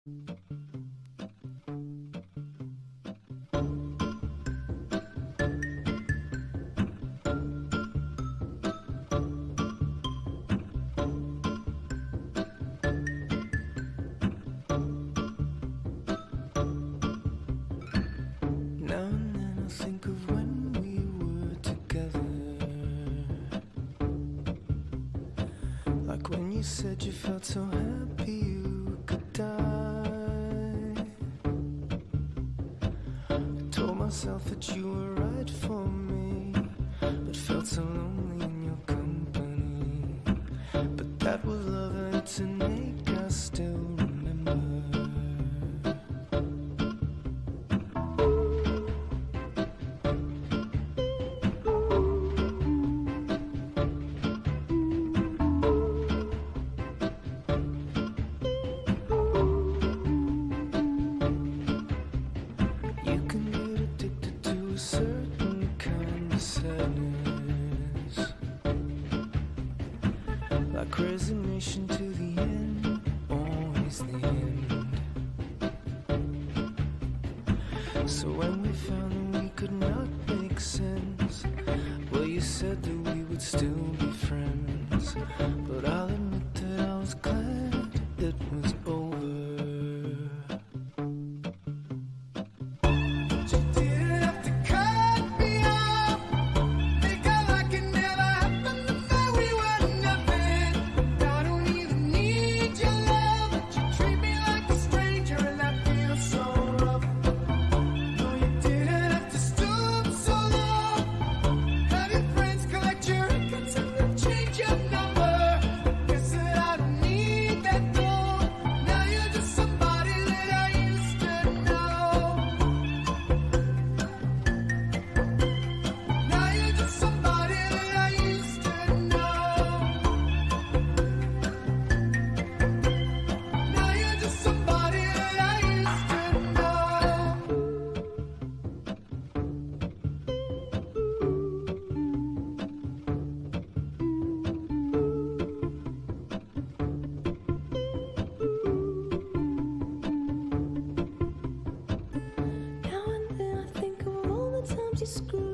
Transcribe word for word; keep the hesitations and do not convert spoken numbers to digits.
You said you felt so happy you could die. I told myself that you were right for me, but felt so lonely in your company. But that was love, and it's an ache I still remember. Resignation to the end, always the end. So when we found that we could not make sense, well, you said that we would still be friends. But I'll admit that I was glad it was over. Screw